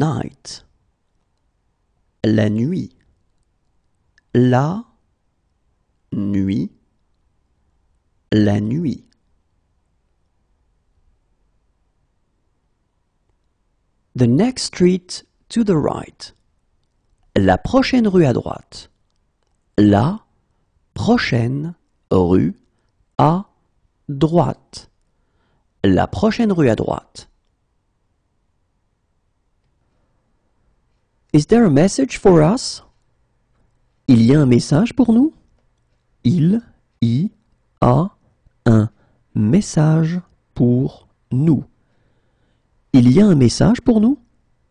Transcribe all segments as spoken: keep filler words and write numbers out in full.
night. La nuit. La nuit. La nuit. The next street to the right. La prochaine rue à droite. La prochaine rue à droite. La prochaine rue à droite. Is there a message for us? Il y a un message pour nous? Il y a un message pour nous. Il y a un message pour nous?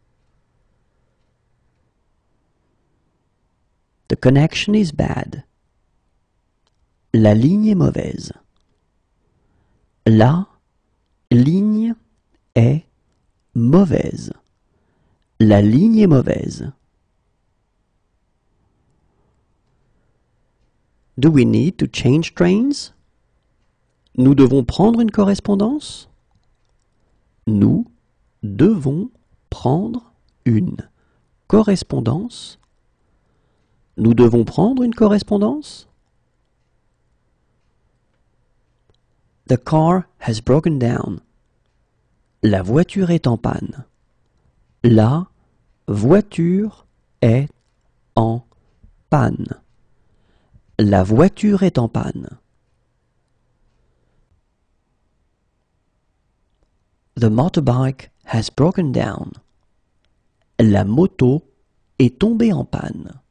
The connection is bad. La ligne est mauvaise. La ligne est mauvaise. La ligne est mauvaise. Do we need to change trains? Nous devons prendre une correspondance? Nous devons prendre une correspondance? Nous devons prendre une correspondance? The car has broken down. La voiture est en panne. La voiture est en panne. La voiture est en panne. The motorbike has broken down. La moto est tombée en panne.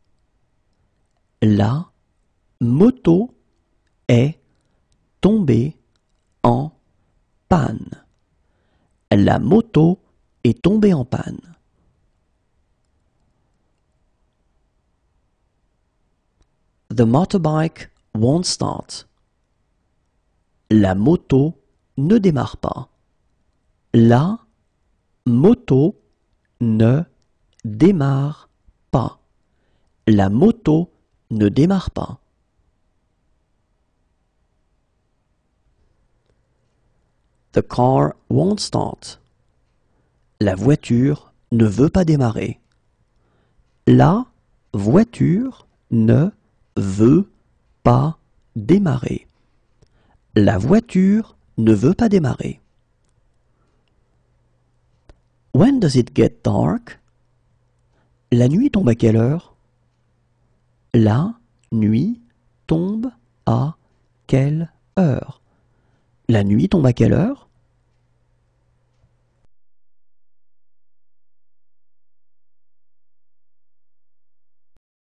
La moto est tombée en panne. La moto est tombée en panne. The motorbike won't start. La moto ne démarre pas. La moto ne démarre pas. La moto ne démarre pas. The car won't start. La voiture ne veut pas démarrer. La voiture ne veut pas démarrer. La voiture ne veut pas démarrer. When does it get dark? La nuit tombe à quelle heure? La nuit tombe à quelle heure? La nuit tombe à quelle heure?